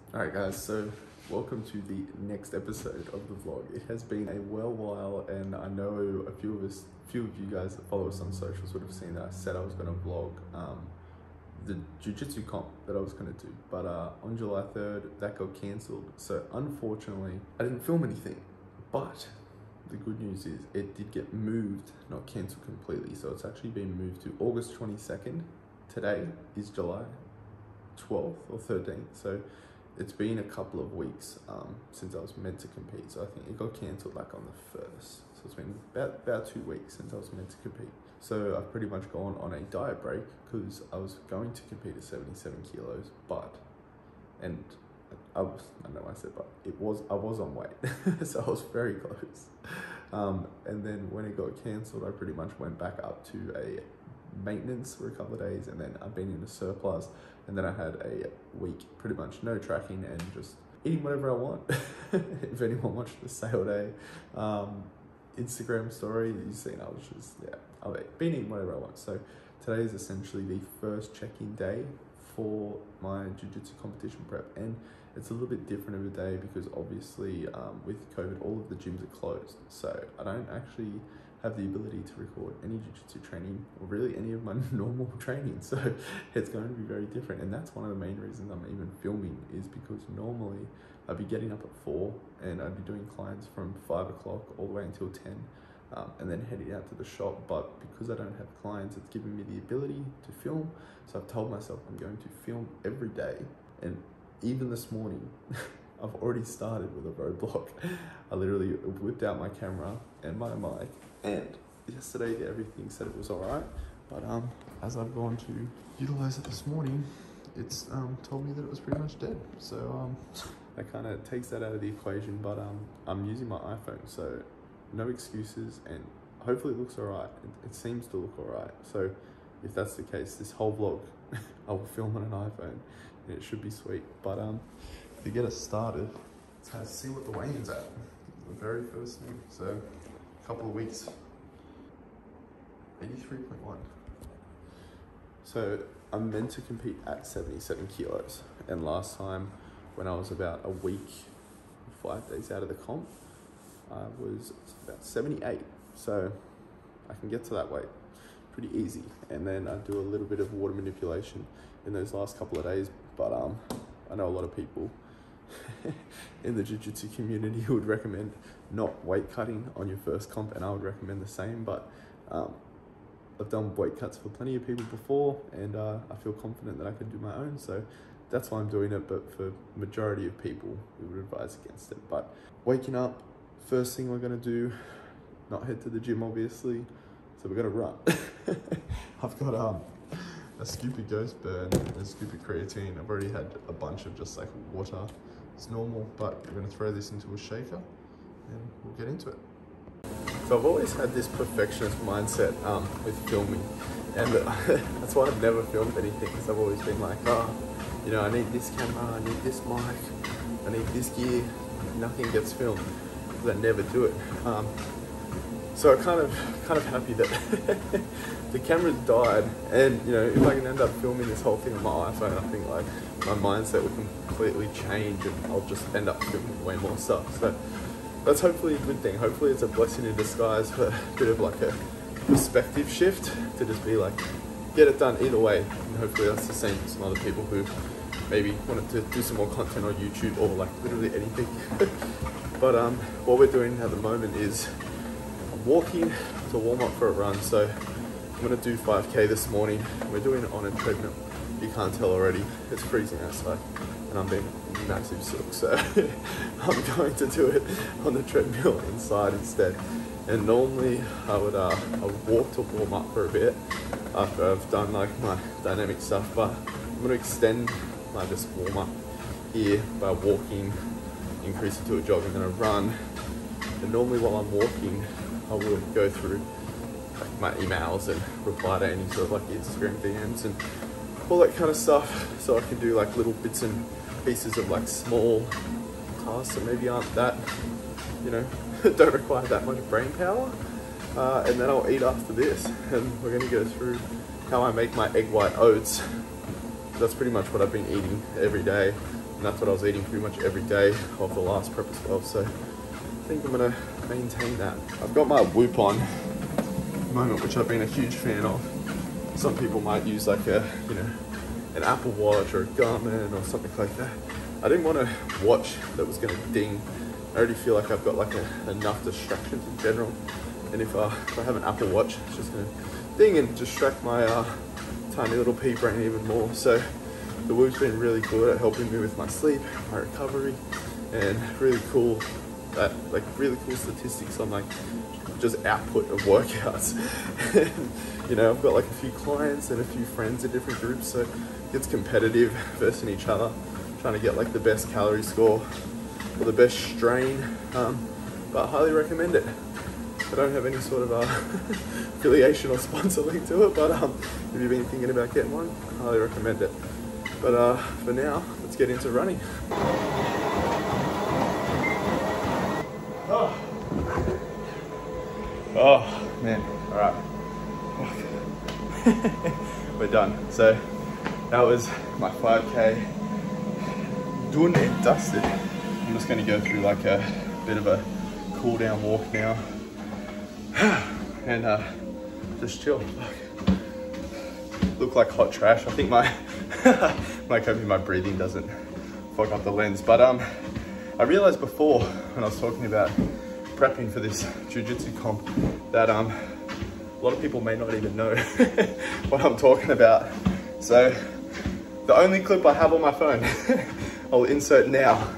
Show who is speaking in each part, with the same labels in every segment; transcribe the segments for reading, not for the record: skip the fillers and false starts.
Speaker 1: Alright guys, so welcome to the next episode of the vlog. It has been a while and I know a few of you guys that follow us on socials would have seen that I said I was going to vlog the jiu-jitsu comp that I was going to do, but on July 3rd that got cancelled, so unfortunately I didn't film anything. But the good news is it did get moved, not cancelled completely, so it's actually been moved to August 22nd. Today is July 12th or 13th, so it's been a couple of weeks since I was meant to compete. So I think it got cancelled like on the 1st. So it's been about 2 weeks since I was meant to compete. So I've pretty much gone on a diet break because I was going to compete at 77 kilos, and I don't know why I said but, I was on weight. So I was very close. And then when it got cancelled, I pretty much went back up to a maintenance for a couple of days, and then I've been in a surplus, and then I had a week pretty much no tracking and just eating whatever I want. If anyone watched the sale day Instagram story, you've seen I was just, I've been eating whatever I want. So today is essentially the first check-in day for my jiu-jitsu competition prep, and it's a little bit different of a day because obviously with COVID all of the gyms are closed, so I don't actually have the ability to record any jiu-jitsu training or really any of my normal training, so it's going to be very different. And that's one of the main reasons I'm even filming, is because normally I'd be getting up at 4 and I'd be doing clients from 5 o'clock all the way until 10 and then heading out to the shop. But because I don't have clients, it's given me the ability to film, so I've told myself I'm going to film every day. And even this morning I've already started with a roadblock. I literally whipped out my camera and my mic, and yesterday everything said it was alright, but as I've gone to utilize it this morning, it's told me that it was pretty much dead. So that kind of takes that out of the equation, but I'm using my iPhone, so no excuses, and hopefully it looks alright. It seems to look alright, so if that's the case, this whole vlog I will film on an iPhone and it should be sweet. But to get us started, let's see what the weigh-in's at. The very first thing, so a couple of weeks, 83.1. So I'm meant to compete at 77 kilos, and last time when I was about a week, 5 days out of the comp, I was about 78, so I can get to that weight pretty easy. And then I do a little bit of water manipulation in those last couple of days, but I know a lot of people in the jiu-jitsu community who would recommend not weight cutting on your first comp, and I would recommend the same, but I've done weight cuts for plenty of people before, and I feel confident that I can do my own, so that's why I'm doing it. But for majority of people, we would advise against it. But waking up, first thing we're going to do, not head to the gym obviously, so we're going to run. I've got a scoop of Ghost Burn and a scoop of creatine. I've already had a bunch of just like water. It's normal, but we're going to throw this into a shaker and we'll get into it. So I've always had this perfectionist mindset with filming, and that's why I've never filmed anything, because I've always been like, you know, I need this camera, I need this mic, I need this gear. Nothing gets filmed because I never do it. So I'm kind of happy that the camera's died, and you know, if I can end up filming this whole thing on my iPhone, I think like my mindset will completely change, and I'll just end up filming way more stuff. So that's hopefully a good thing. Hopefully it's a blessing in disguise for a bit of like a perspective shift, to just be like, get it done either way. And hopefully that's the same for some other people who maybe wanted to do some more content on YouTube or like literally anything. But what we're doing at the moment is I'm walking to warm up for a run. So I'm gonna do 5K this morning. We're doing it on a treadmill. You can't tell already, it's freezing outside and I'm being massive sook, so I'm going to do it on the treadmill inside instead. And normally I would walk to warm up for a bit after I've done like my dynamic stuff, but I'm going to extend my just warm up here by walking, increase it to a jog, and then a run. And normally while I'm walking, I would go through like my emails and reply to any sort of like Instagram DMs and all that kind of stuff, so I can do like little bits and pieces of like small tasks that maybe aren't that, you know, don't require that much brain power. And then I'll eat after this, and we're gonna go through how I make my egg white oats. That's pretty much what I've been eating every day And that's what I was eating pretty much every day of the last prep as well. So I think I'm gonna maintain that. I've got my Whoop on at the moment, which I've been a huge fan of. Some people might use like a, you know, an Apple Watch or a Garmin or something like that. I didn't want a watch that was gonna ding. I already feel like I've got like enough distractions in general. And if I have an Apple Watch, it's just gonna ding and distract my tiny little pea brain even more. So the Whoop's been really good at helping me with my sleep, my recovery, and really cool statistics on like just output of workouts. And, you know, I've got like a few clients and a few friends in different groups, so it's competitive versus each other, trying to get like the best calorie score or the best strain, but I highly recommend it. I don't have any sort of affiliation or sponsor link to it, but if you've been thinking about getting one, I highly recommend it. But for now, let's get into running. Oh man, all right. We're done. So that was my 5K. Done and dusted. I'm just gonna go through like a bit of a cool down walk now. And just chill. Look like hot trash. I think my hoping my breathing doesn't fog up the lens. But I realized before when I was talking about prepping for this jiu-jitsu comp that a lot of people may not even know what I'm talking about. So the only clip I have on my phone, I'll insert now.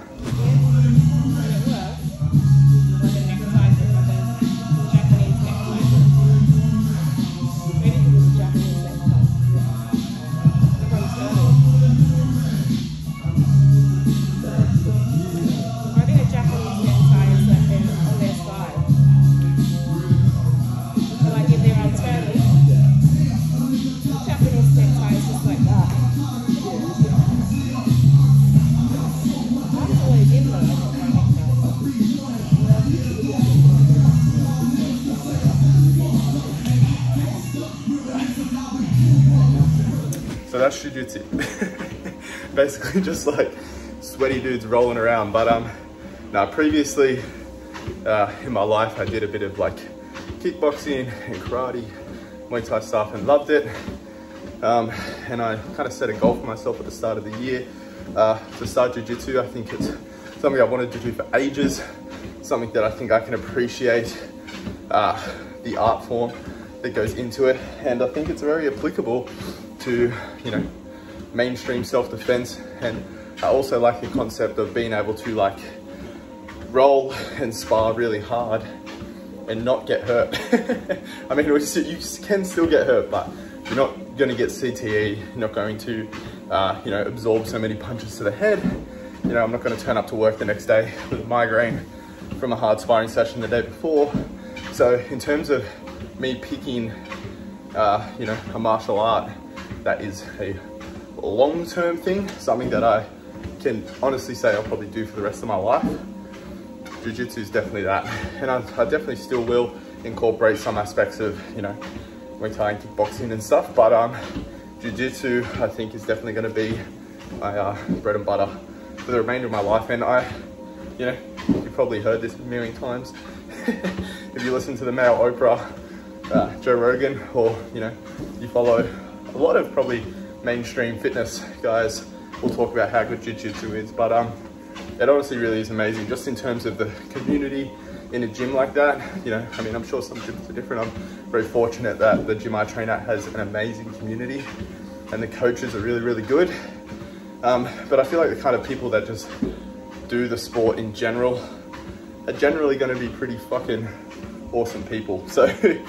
Speaker 1: So that's jiu-jitsu. Basically just like sweaty dudes rolling around. But now previously in my life I did a bit of like kickboxing and karate, Muay Thai stuff, and loved it. And I kind of set a goal for myself at the start of the year to start jiu-jitsu. I think it's something I wanted to do for ages, something that I think I can appreciate the art form that goes into it, and I think it's very applicable to, you know, mainstream self-defense. And I also like the concept of being able to like roll and spar really hard and not get hurt. I mean, you can still get hurt, but you're not going to get CTE, you're not going to you know, absorb so many punches to the head. You know, I'm not going to turn up to work the next day with a migraine from a hard sparring session the day before. So in terms of me picking you know, a martial art that is a long-term thing, something that I can honestly say I'll probably do for the rest of my life, jiu-jitsu is definitely that. And I definitely still will incorporate some aspects of, you know, Muay Thai and kickboxing and stuff, but jiu-jitsu I think is definitely going to be my bread and butter for the remainder of my life. And you know, you've probably heard this a million times if you listen to the male Oprah, Joe Rogan, or, you know, you follow a lot of probably mainstream fitness guys, will talk about how good jiu-jitsu is. But it honestly really is amazing, just in terms of the community in a gym like that. You know, I mean, I'm sure some gyms are different. I'm very fortunate that the gym I train at has an amazing community and the coaches are really, really good. But I feel like the kind of people that just do the sport in general are generally going to be pretty fucking awesome people. So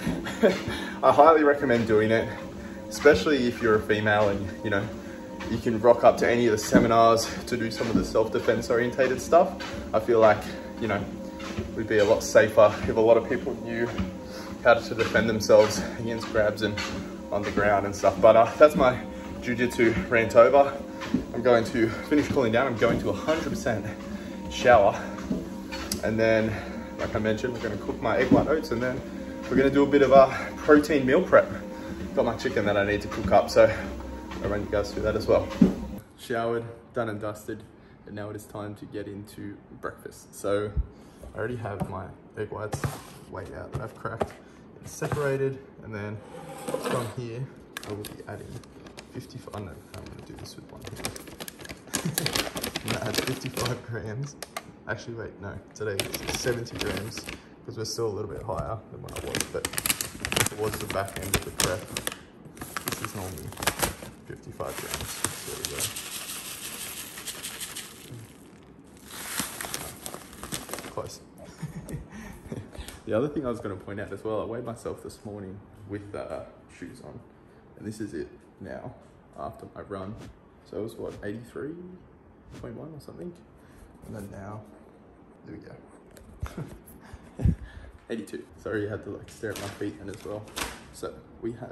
Speaker 1: I highly recommend doing it, especially if you're a female and, you know, you can rock up to any of the seminars to do some of the self-defense orientated stuff. I feel like, you know, we'd be a lot safer if a lot of people knew how to defend themselves against grabs and on the ground and stuff. But that's my jiu-jitsu rant over. I'm going to finish cooling down. I'm going to 100% shower. And then, like I mentioned, we're going to cook my egg white oats, and then we're going to do a bit of a protein meal prep. Got my chicken that I need to cook up, so I'll run you guys through that as well. Showered, done and dusted. and now it is time to get into breakfast. So I already have my egg whites weighed out that I've cracked. It's separated, and then from here I will be adding 55, oh no, I'm gonna do this with one hand. I'm gonna add 55 grams. Actually, wait, no, today is 70 grams because we're still a little bit higher than when I was, but towards the back end of the prep, this is normally 55 grams. There we go. Close. The other thing I was going to point out as well, I weighed myself this morning with shoes on, and this is it now after my run. So it was what, 83.1 or something, and then now, there we go. 82. Sorry, you had to like stare at my feet then as well. So we have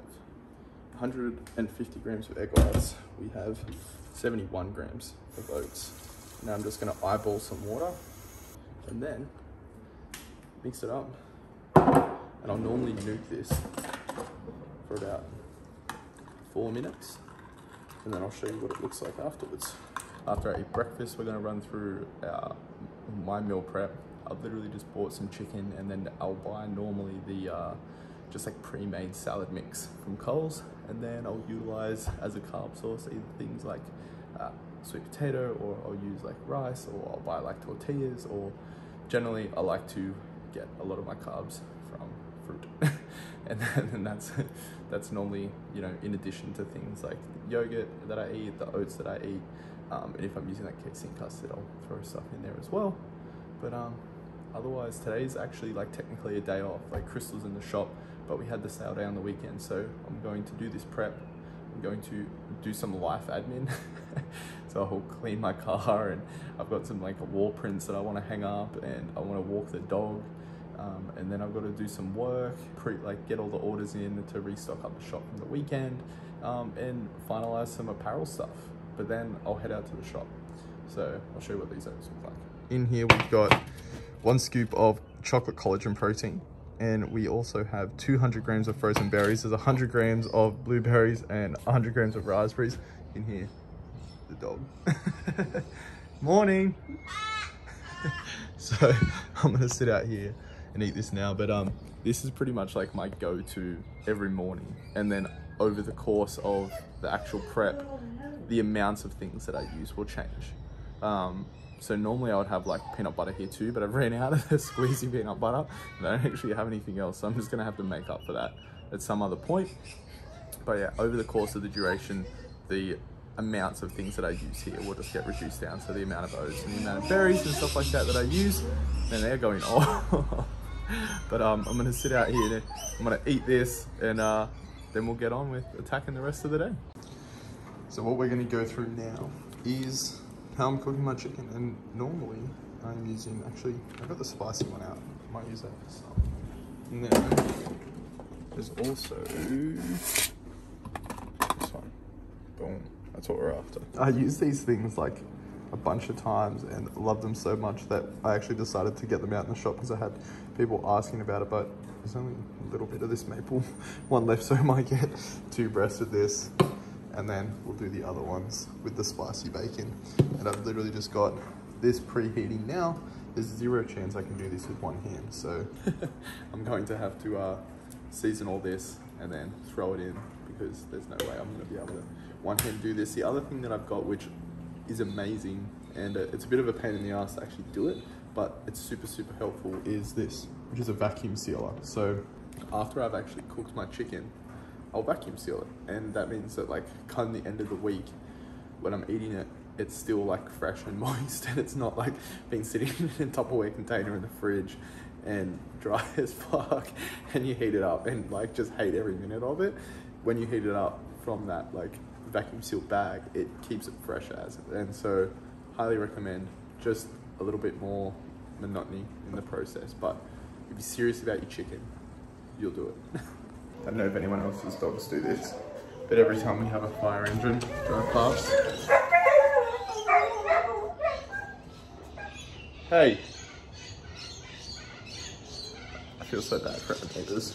Speaker 1: 150 grams of egg whites. We have 71 grams of oats. Now I'm just gonna eyeball some water and then mix it up. And I'll normally nuke this for about 4 minutes. And then I'll show you what it looks like afterwards. After I eat breakfast, we're gonna run through my meal prep. I've literally just bought some chicken, and then I'll buy normally the just like pre-made salad mix from Coles, and then I'll utilize as a carb source either things like sweet potato, or I'll use like rice, or I'll buy like tortillas, or generally I like to get a lot of my carbs from fruit. and that's normally, you know, in addition to things like yogurt that I eat, the oats that I eat, and if I'm using like casein custard, I'll throw stuff in there as well. But otherwise, today's actually like technically a day off. Like Crystal's in the shop, but we had the sale day on the weekend, so I'm going to do this prep. I'm going to do some life admin. So I'll clean my car, and I've got some like wall prints that I want to hang up, and I want to walk the dog, and then I've got to do some work, get all the orders in to restock up the shop from the weekend, and finalize some apparel stuff. But then I'll head out to the shop. So I'll show you what these oats look like. In here we've got 1 scoop of chocolate collagen protein, and we also have 200 grams of frozen berries. There's 100 grams of blueberries and 100 grams of raspberries. In here, the dog. Morning. So I'm gonna sit out here and eat this now, but this is pretty much like my go-to every morning. And then over the course of the actual prep, the amounts of things that I use will change. So normally I would have like peanut butter here too, but I've ran out of the squeezy peanut butter and I don't actually have anything else. So I'm just gonna have to make up for that at some other point. But yeah, over the course of the duration, the amounts of things that I use here will just get reduced down. So the amount of oats and the amount of berries and stuff like that I use, and they're going off. But I'm gonna sit out here, I'm gonna eat this, and then we'll get on with attacking the rest of the day. So what we're gonna go through now is how I'm cooking my chicken, and normally I'm using, actually, I've got the spicy one out. I might use that for some. And then there's also this one. Boom, that's what we're after. I use these things like a bunch of times and love them so much that I actually decided to get them out in the shop because I had people asking about it, but there's only a little bit of this maple one left, so I might get 2 breasts of this. And then we'll do the other ones with the spicy bacon. And I've literally just got this preheating now. There's 0 chance I can do this with one hand. So I'm going to have to season all this and then throw it in, because there's no way I'm gonna be able to one hand do this. The other thing that I've got, which is amazing, and it's a bit of a pain in the ass to actually do it, but it's super, super helpful, is this, which is a vacuum sealer. So after I've actually cooked my chicken, I'll vacuum seal it, and that means that like come the end of the week when I'm eating it, it's still like fresh and moist, and it's not like been sitting in a Tupperware container in the fridge and dry as fuck, and you heat it up and like just hate every minute of it. When you heat it up from that like vacuum sealed bag, it keeps it fresh as. And so highly recommend just a little bit more monotony in the process, but if you're serious about your chicken, you'll do it. I don't know if anyone else's dogs do this, but every time we have a fire engine drive past. Hey! I feel so bad for our neighbours.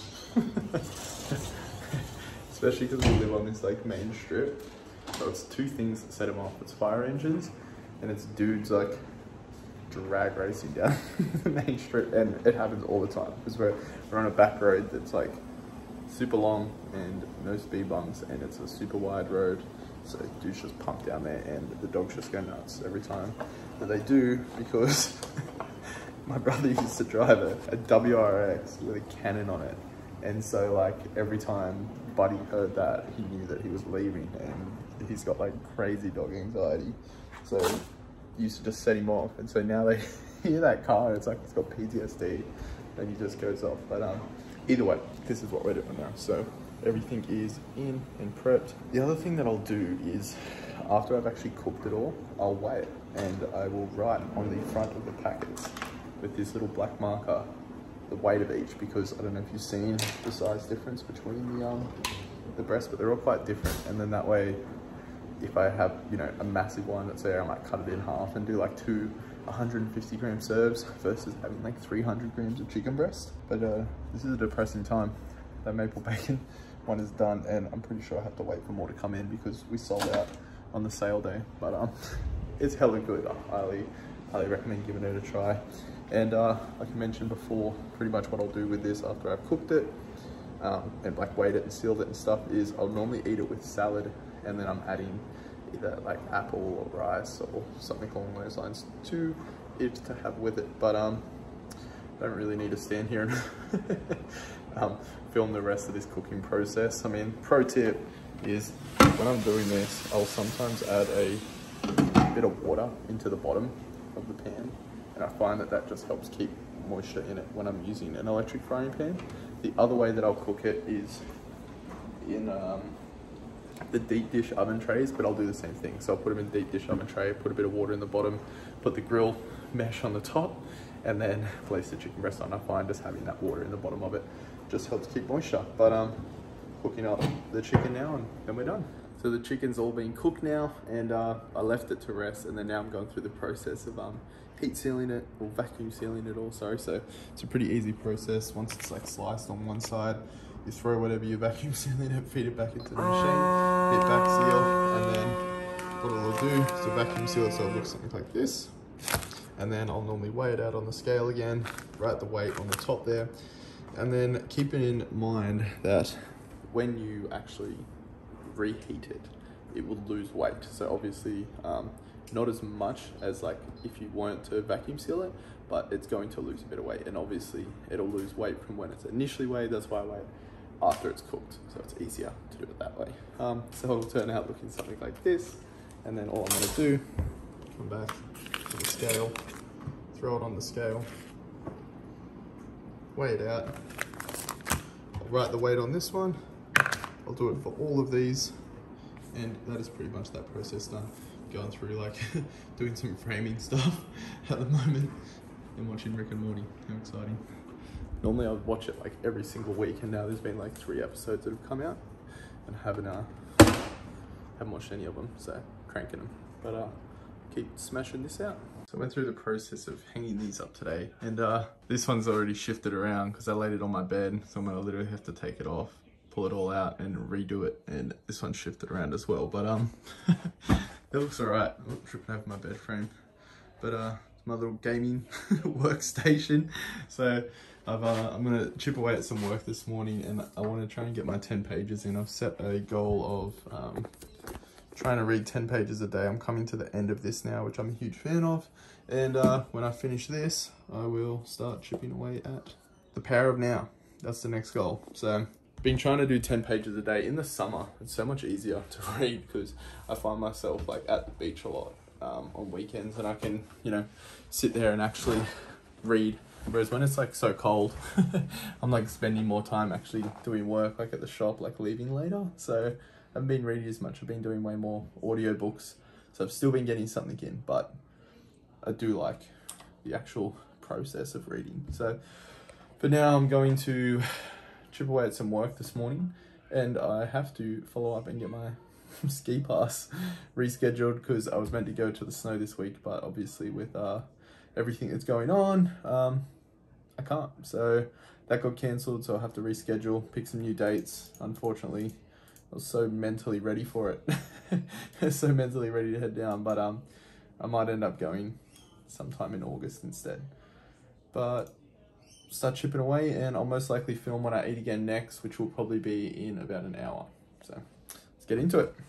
Speaker 1: Especially because we live on this like main strip. So it's 2 things that set them off. It's fire engines and it's dudes like drag racing down the main street, and it happens all the time because we're on a back road that's like super long and no speed bumps, and it's a super wide road, so dudes just pump down there and the dogs just go nuts every time that they do, because my brother used to drive a WRX with a cannon on it, and so like every time Buddy heard that, he knew that he was leaving, and he's got like crazy dog anxiety, so used to just set him off. And so now they hear that car, it's like he's got PTSD, and he just goes off. But either way, this is what we're doing now, so everything is in and prepped. The other thing that I'll do is, after I've actually cooked it all, I'll weigh it, and I will write on the front of the packets with this little black marker the weight of each, because I don't know if you've seen the size difference between the breasts, but they're all quite different. And then that way, if I have, you know, a massive one, let's say I might cut it in half and do like 2 150 gram serves versus having like 300 grams of chicken breast. But this is a depressing time. That maple bacon one is done, and I'm pretty sure I have to wait for more to come in because we sold out on the sale day. But it's hella good. I highly recommend giving it a try. And like I mentioned before, pretty much what I'll do with this after I've cooked it and like weighed it and sealed it and stuff is I'll normally eat it with salad, and then I'm adding either like apple or rice or something along those lines to it to have with it. But don't really need to stand here and film the rest of this cooking process. I mean, pro tip is when I'm doing this, I'll sometimes add a bit of water into the bottom of the pan, and I find that that just helps keep moisture in it when I'm using an electric frying pan. The other way that I'll cook it is in the deep dish oven trays, but I'll do the same thing. So I'll put them in the deep dish oven tray, put a bit of water in the bottom, put the grill mesh on the top, and then place the chicken breast on. I find just having that water in the bottom of it just helps keep moisture. But cooking up the chicken now, and then we're done. So the chicken's all been cooked now, and I left it to rest, and then now I'm going through the process of heat sealing it, or vacuum sealing it all, sorry. So it's a pretty easy process. Once it's like sliced on one side, you throw whatever you're vacuum sealing it, feed it back into the machine, hit back seal, and then what it'll do is to vacuum seal it so it looks something like this. And then I'll normally weigh it out on the scale again, write the weight on the top there, and then keep in mind that when you actually reheat it, it will lose weight. So obviously not as much as like if you weren't to vacuum seal it, but it's going to lose a bit of weight, and obviously it'll lose weight from when it's initially weighed. That's why I weigh it after it's cooked, so it's easier to do it that way. So it'll turn out looking something like this, and then all I'm going to do, come back to the scale, throw it on the scale, weigh it out. I'll write the weight on this one. I'll do it for all of these, and that is pretty much that process done. Going through like doing some framing stuff at the moment and watching Rick and Morty. How exciting. Normally I would watch it like every single week, and now there's been like 3 episodes that have come out, and haven't watched any of them, so cranking them. But keep smashing this out. So I went through the process of hanging these up today, and this one's already shifted around because I laid it on my bed, so I'm gonna literally have to take it off, pull it all out and redo it, and this one's shifted around as well. But it looks alright. I'm tripping over my bed frame, but it's my little gaming workstation. So I'm gonna chip away at some work this morning, and I want to try and get my 10 pages in. I've set a goal of trying to read 10 pages a day. I'm coming to the end of this now, which I'm a huge fan of, and when I finish this, I will start chipping away at the power of now. That's the next goal. So been trying to do 10 pages a day. In the summer, it's so much easier to read because I find myself like at the beach a lot on weekends, and I can, you know, sit there and actually read. Whereas when it's like so cold, I'm like spending more time actually doing work, like at the shop, like leaving later. So I haven't been reading as much. I've been doing way more audiobooks. So I've still been getting something in, but I do like the actual process of reading. So for now, I'm going to chip away at some work this morning, and I have to follow up and get my ski pass rescheduled because I was meant to go to the snow this week, but obviously with everything that's going on, I can't. So that got cancelled, so I'll have to reschedule, pick some new dates. Unfortunately, I was so mentally ready for it. So mentally ready to head down, but I might end up going sometime in August instead. But start chipping away, and I'll most likely film when I eat again next, which will probably be in about an hour. So let's get into it.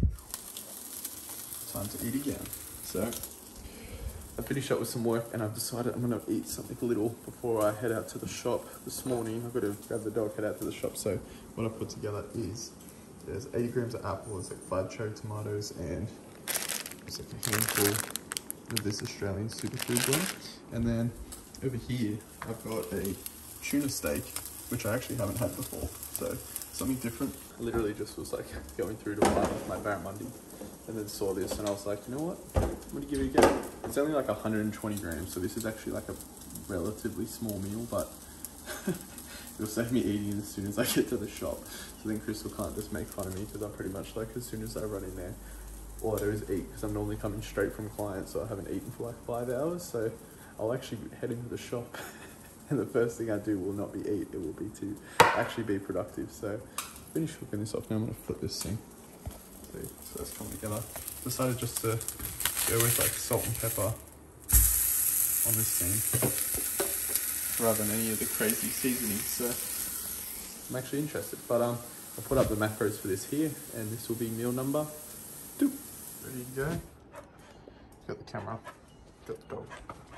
Speaker 1: Time to eat again. So I finished up with some work and I've decided I'm gonna eat something little before I head out to the shop this morning. I've got to grab the dog, head out to the shop. So what I put together is there's 80 grams of apples, like 5 cherry tomatoes, and there's like a handful of this Australian superfood blend. And then over here, I've got a tuna steak, which I actually haven't had before. So something different. I literally just was like going through to buy my barramundi and then saw this and I was like, you know what? I'm gonna give it a go. It's only like 120 grams. So this is actually like a relatively small meal, but it'll save me eating as soon as I get to the shop. So then Crystal can't just make fun of me because I'm pretty much like, as soon as I run in there, all I do is eat because I'm normally coming straight from clients, so I haven't eaten for like 5 hours. So I'll actually head into the shop and the first thing I do will not be eat, it will be to actually be productive. So finish hooking this off now. I'm gonna flip this thing. See, so that's coming together. Decided just to go with like salt and pepper on this thing rather than any of the crazy seasonings. So I'm actually interested, but I'll put up the macros for this here, and this will be meal number 2. Ready to go. Got the camera, got the dog.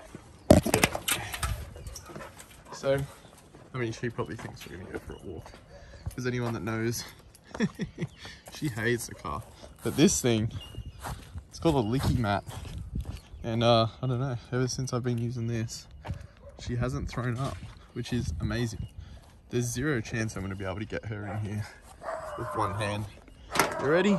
Speaker 1: So, I mean, she probably thinks we're gonna go for a walk. If there's anyone that knows, she hates the car. But this thing, it's called a licky mat. And I don't know, ever since I've been using this, she hasn't thrown up, which is amazing. There's 0 chance I'm gonna be able to get her in here with one hand. You ready?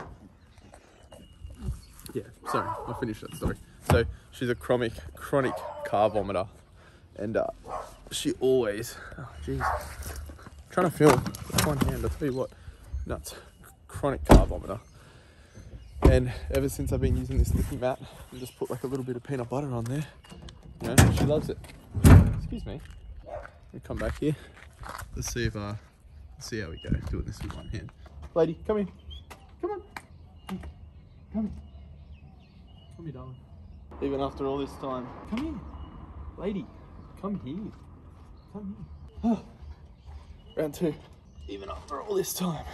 Speaker 1: Yeah, sorry, I'll finish that story. So she's a chronic car vomiter, and she always, oh jeez, trying to film with one hand, I'll tell you what, nuts, chronic car vomiter. And ever since I've been using this licky mat, and just put like a little bit of peanut butter on there, you know, she loves it. Excuse me, we come back here, let's see if let's see how we go doing this with one hand. Lady, come in, come on, come here, darling. Even after all this time, come here, lady, come here, come here. Oh. Round 2. Even after all this time,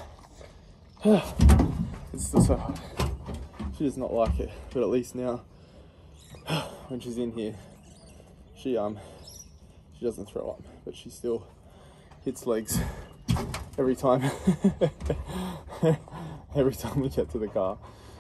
Speaker 1: it's still so hard. She does not like it, but at least now, when she's in here, she doesn't throw up, but she still hits legs every time. Every time we get to the car.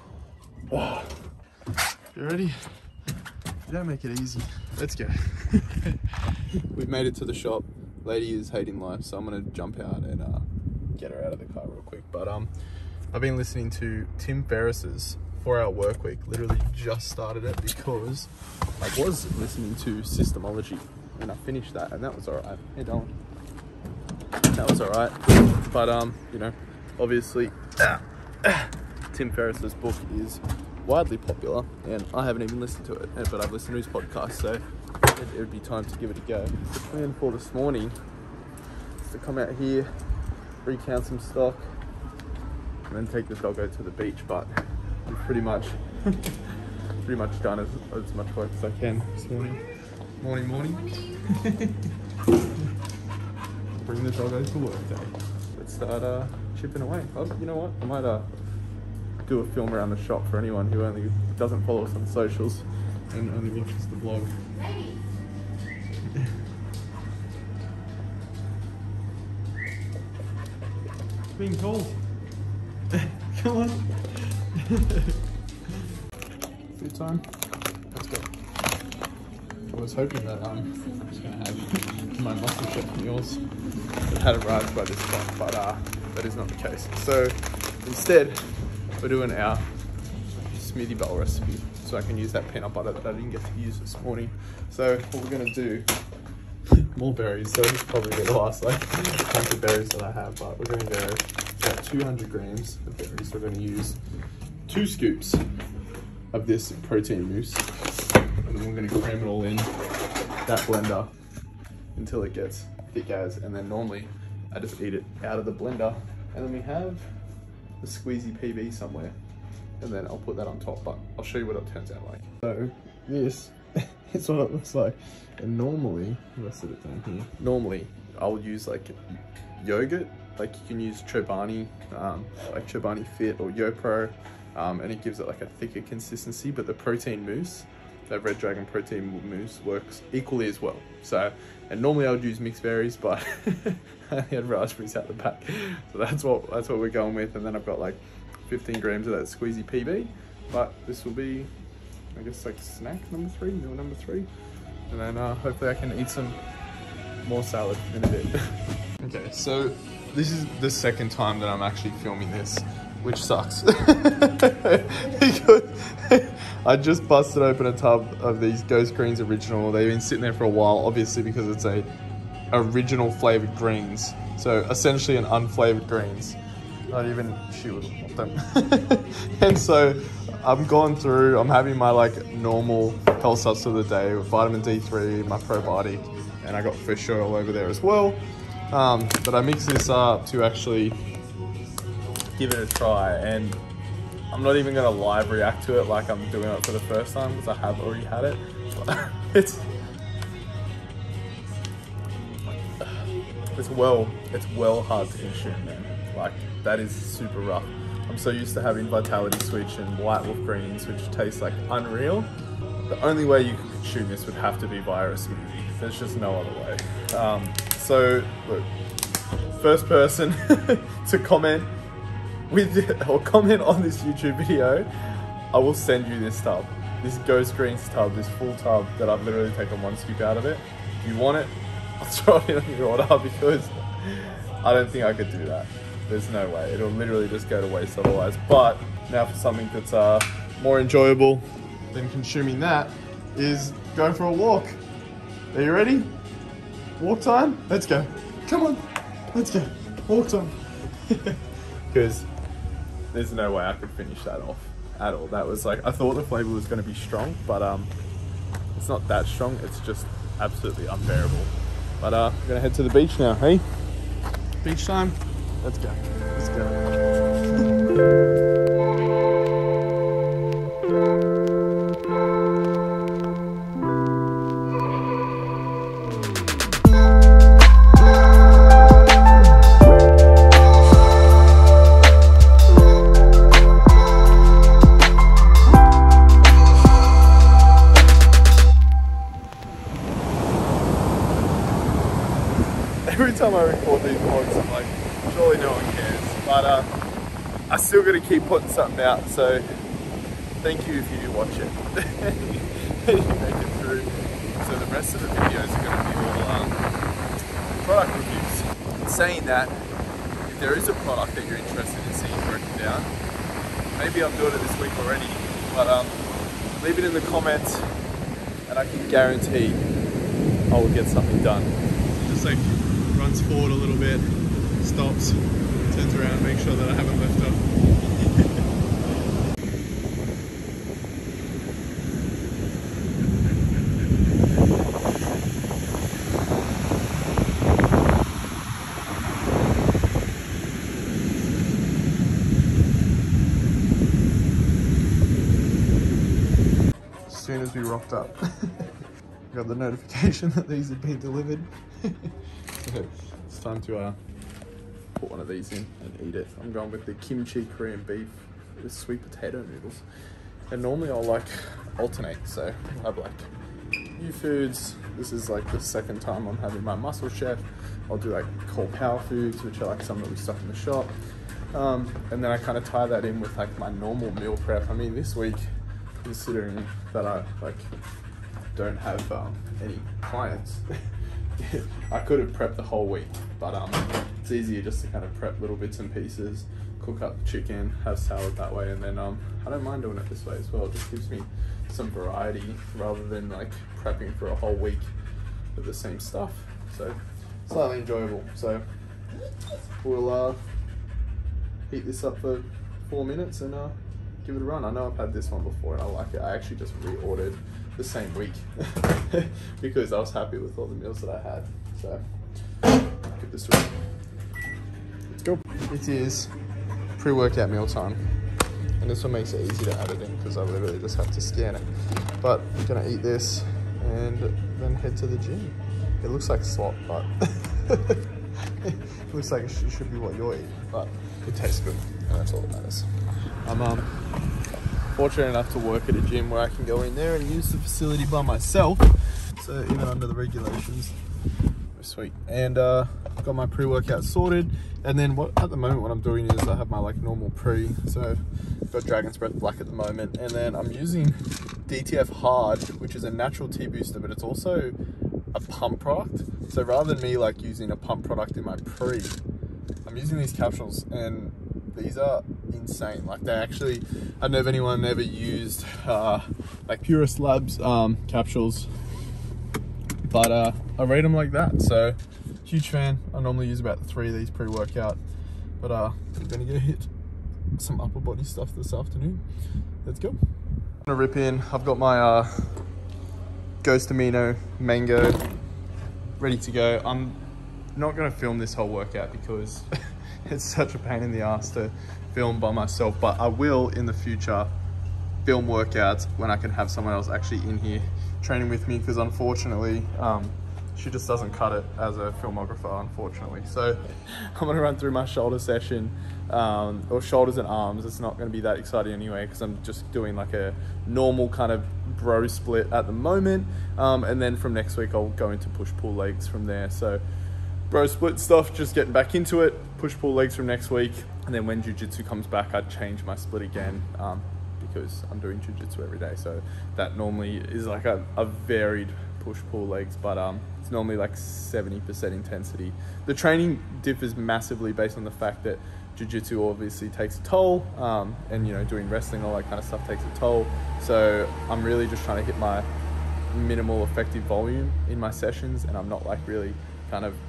Speaker 1: You ready? You don't make it easy. Let's go. We've made it to the shop. Lady is hating life, so I'm gonna jump out and get her out of the car real quick. But I've been listening to Tim Ferriss's 4-Hour Workweek. Literally just started it because I was listening to Systemology, and I finished that, and that was alright. Hey, darling. That was alright. But you know, obviously, Tim Ferriss's book is widely popular, and I haven't even listened to it, but I've listened to his podcast, so it would be time to give it a go. The plan for this morning is to come out here, recount some stock, and then take the doggo to the beach. But we've pretty much done as much work as I can this morning. Morning. Bring the doggo to work day. Let's start chipping away. Oh, you know what? I might do a film around the shop for anyone who only doesn't follow us on socials and only watches the vlog. It's being cold. Come on. Food time. Let's go. I was hoping that I was going to have my muscle chef meals that had arrived by this point, but that is not the case. So instead, we're doing our smoothie bowl recipe, so I can use that peanut butter that I didn't get to use this morning. So what we're gonna do, more berries, so this is probably the last like bunch of berries that I have, but we're gonna go about 200 grams of berries. We're gonna use 2 scoops of this protein mousse, and then we're gonna cram it all in that blender until it gets thick as, and then normally I just eat it out of the blender, and then we have the squeezy PB somewhere. and then I'll put that on top, but I'll show you what it turns out like. So this is what it looks like. And normally, let's set it down here. Normally, I'll use like yogurt, like you can use Chobani, like Chobani Fit or YoPro, and it gives it like a thicker consistency, but the protein mousse, that Red Dragon protein mousse works equally as well. So, and normally I would use mixed berries, but I had raspberries out the back. So that's what we're going with. And then I've got like 15 grams of that squeezy PB, but this will be, I guess, like snack number 3, meal number 3. And then hopefully I can eat some more salad in a bit. Okay, so this is the second time that I'm actually filming this, which sucks. Because I just busted open a tub of these Ghost Greens Original. They've been sitting there for a while, obviously because it's a original flavored greens. So essentially an unflavored greens. Not even she would want them. And so I'm going through, I'm having my like normal health subs of the day with vitamin D3, my probiotic, and I got fish oil over there as well. But I mix this up to actually give it a try, and I'm not even gonna live react to it like I'm doing it for the first time because I have already had it. But it's well hard to consume, man. Like, that is super rough. I'm so used to having Vitality Switch and White Wolf Greens, which taste like unreal. The only way you can consume this would have to be via a smoothie. There's just no other way. So, look, first person to comment comment on this YouTube video, I will send you this tub. This Ghost Greens tub, this full tub that I've literally taken one scoop out of it. If you want it, I'll throw it in on your order because I don't think I could do that. There's no way. It'll literally just go to waste otherwise. But now for something that's more enjoyable than consuming that is go for a walk. Are you ready? Walk time? Let's go. Come on. Let's go. Walk time. Because there's no way I could finish that off at all. That was like, I thought the flavor was going to be strong, but it's not that strong. It's just absolutely unbearable. But we're going to head to the beach now, hey? Beach time. Let's go. Let's go. Every time I record these vlogs, I'm like, surely no one cares. But I still got to keep putting something out, so thank you if you do watch it. And you make it through. So the rest of the videos are going to be all product reviews. In saying that, if there is a product that you're interested in seeing broken down, maybe I'm doing it this week already, but leave it in the comments and I can guarantee I will get something done. Just like runs forward a little bit, stops, turns around, make sure that I haven't left off. As soon as we rocked up, got the notification that these had been delivered. So it's time to put one of these in and eat it. I'm going with the kimchi Korean beef with sweet potato noodles. And normally I'll like alternate, so I have like new foods. This is like the second time I'm having my muscle chef. I'll do like cold power foods, which are like some that we stock in the shop. And then I kind of tie that in with like my normal meal prep. I mean, this week, considering that I like don't have any clients, I could have prepped the whole week, but it's easier just to kind of prep little bits and pieces, cook up the chicken, have salad that way, and then I don't mind doing it this way as well. It just gives me some variety rather than like prepping for a whole week with the same stuff. So slightly enjoyable. So we'll heat this up for 4 minutes and give it a run. I know I've had this one before and I like it. I actually just reordered the same week because I was happy with all the meals that I had. So give this a run. Let's go. It is pre-workout meal time. And this one makes it easy to add it in because I literally just have to scan it. But I'm gonna eat this and then head to the gym. It looks like slop, but it looks like it should be what you're eating, but it tastes good, and that's all that matters. I'm fortunate enough to work at a gym where I can go in there and use the facility by myself, so even under the regulations, sweet. And got my pre-workout sorted, and then at the moment what I'm doing is I have my like normal pre, so I've got Dragon's Breath Black at the moment, and then I'm using DTF Hard, which is a natural T booster, but it's also a pump product. So rather than me like using a pump product in my pre, I'm using these capsules, and these are insane. Like they actually, I don't know if anyone ever used like Purist Labs capsules, but I rate them like that. So huge fan. I normally use about 3 of these pre-workout, but I'm gonna go hit some upper body stuff this afternoon. Let's go. I'm gonna rip in. I've got my Ghost Amino Mango ready to go. I'm not gonna film this whole workout because it's such a pain in the ass to film by myself, but I will in the future film workouts when I can have someone else actually in here training with me, because unfortunately she just doesn't cut it as a filmographer, unfortunately. So I'm gonna run through my shoulder session, or shoulders and arms. It's not gonna be that exciting anyway, because I'm just doing like a normal kind of bro split at the moment. And then from next week, I'll go into push-pull legs from there. So bro split stuff, just getting back into it, push-pull legs from next week. And then when jiu-jitsu comes back, I'd change my split again, because I'm doing jiu-jitsu every day. So that normally is like a varied push-pull legs, but it's normally like 70% intensity. The training differs massively based on the fact that jiu-jitsu obviously takes a toll, and you know, doing wrestling, all that kind of stuff takes a toll. So I'm really just trying to hit my minimal effective volume in my sessions, and I'm not like really kind of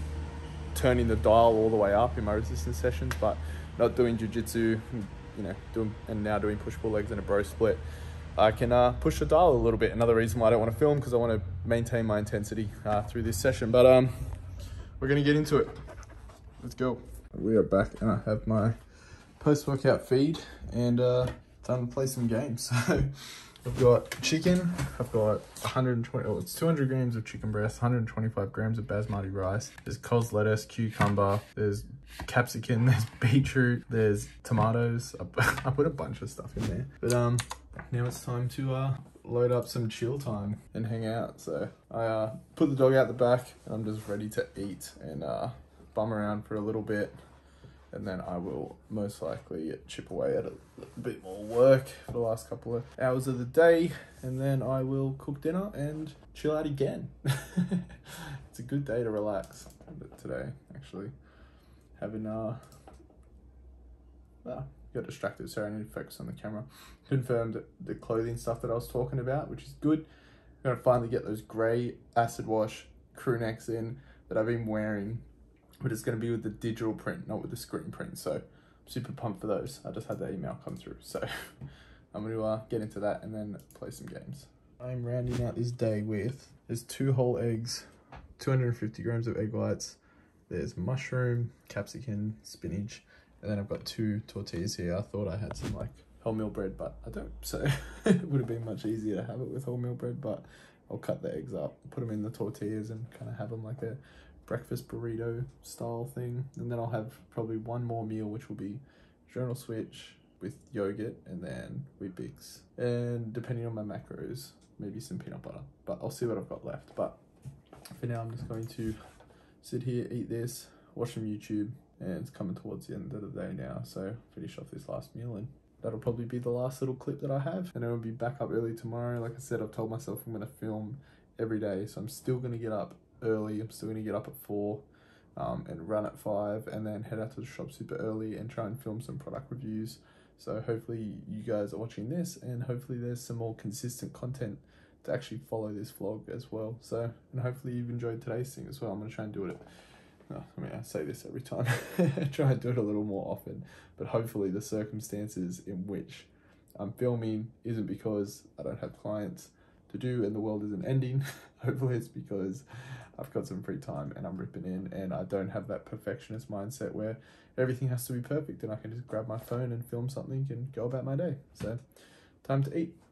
Speaker 1: turning the dial all the way up in my resistance sessions. But not doing jiu-jitsu, you know, now doing push-pull legs and a bro split, I can push the dial a little bit. Another reason why I don't want to film, because I want to maintain my intensity through this session. But we're going to get into it. Let's go. We are back, and I have my post-workout feed, and time to play some games. So I've got chicken, I've got 120, oh, it's 200 grams of chicken breast, 125 grams of basmati rice, there's cos lettuce, cucumber, there's capsicum, there's beetroot, there's tomatoes. I put a bunch of stuff in there. But now it's time to load up some chill time and hang out. So I put the dog out the back, and I'm just ready to eat and bum around for a little bit. And then I will most likely chip away at a bit more work for the last couple of hours of the day. And then I will cook dinner and chill out again. It's a good day to relax today, actually. Having, got distracted, so I need to focus on the camera. Confirmed the clothing stuff that I was talking about, which is good. I'm gonna finally get those grey acid wash crew necks in that I've been wearing, but it's going to be with the digital print, not with the screen print. So I'm super pumped for those. I just had the email come through. So I'm going to get into that and then play some games. I'm rounding out this day with, there's 2 whole eggs, 250 grams of egg whites. There's mushroom, capsicum, spinach, and then I've got 2 tortillas here. I thought I had some like wholemeal bread, but I don't. So it would have been much easier to have it with wholemeal bread, but I'll cut the eggs up, put them in the tortillas, and kind of have them like a breakfast burrito style thing. And then I'll have probably one more meal, which will be journal switch with yogurt and then Weet-Bix, and depending on my macros, maybe some peanut butter, but I'll see what I've got left. But for now, I'm just going to sit here, eat this, watch some YouTube, and it's coming towards the end of the day now, so finish off this last meal, and that'll probably be the last little clip that I have. And then I'll be back up early tomorrow. Like I said, I've told myself I'm going to film every day, so I'm still going to get up early. I'm still going to get up at 4 and run at 5, and then head out to the shop super early and try and film some product reviews. So hopefully you guys are watching this, and hopefully there's some more consistent content to actually follow this vlog as well. So, and hopefully you've enjoyed today's thing as well. I'm going to try and do it I say this every time. Try and do it a little more often, but hopefully the circumstances in which I'm filming isn't because I don't have clients to do and the world isn't ending. Hopefully it's because I've got some free time and I'm ripping in, and I don't have that perfectionist mindset where everything has to be perfect and I can just grab my phone and film something and go about my day. So time to eat.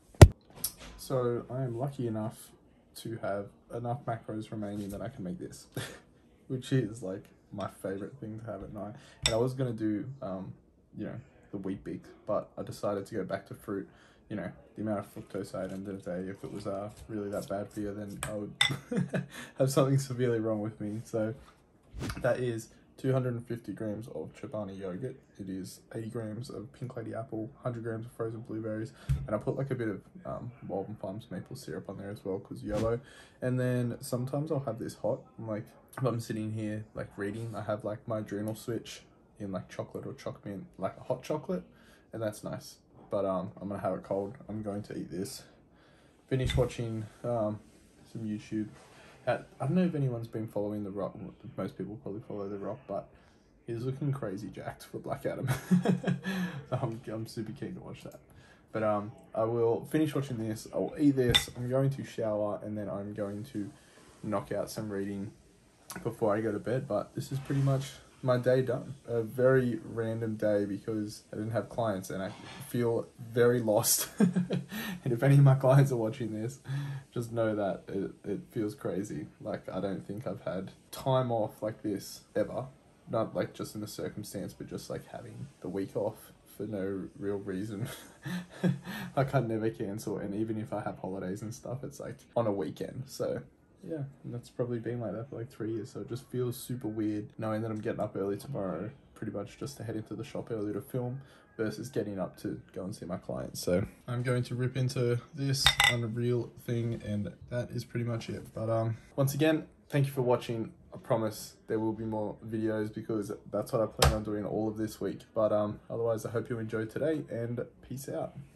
Speaker 1: So I am lucky enough to have enough macros remaining that I can make this, which is like my favorite thing to have at night. And I was gonna do you know, the wheat bix, but I decided to go back to fruit. You know, the amount of fructose I had in the day, if it was really that bad for you, then I would have something severely wrong with me. So that is 250 grams of Chobani yogurt. It is 80 grams of Pink Lady apple, 100 grams of frozen blueberries, and I put like a bit of Walden Farms maple syrup on there as well because yellow. And then sometimes I'll have this hot. Like if I'm sitting here like reading, I have like my adrenal switch in like chocolate or choc mint, like a hot chocolate, and that's nice. But I'm gonna have it cold. I'm going to eat this. Finish watching some YouTube. I don't know if anyone's been following The Rock. Most people probably follow The Rock, but he's looking crazy jacked for Black Adam. So I'm super keen to watch that. But I will finish watching this. I will eat this. I'm going to shower, and then I'm going to knock out some reading before I go to bed. But this is pretty much my day done. A very random day because I didn't have clients and I feel very lost. And if any of my clients are watching this, just know that it feels crazy. Like I don't think I've had time off like this ever. Not like just in the circumstance, but just like having the week off for no real reason. Like I never cancel, and even if I have holidays and stuff, it's like on a weekend. So yeah, and that's probably been like that for like 3 years. So it just feels super weird knowing that I'm getting up early tomorrow, pretty much just to head into the shop early to film, versus getting up to go and see my clients. So I'm going to rip into this unreal thing, and that is pretty much it. But once again, thank you for watching. I promise there will be more videos because that's what I plan on doing all of this week. But otherwise, I hope you enjoyed today, and peace out.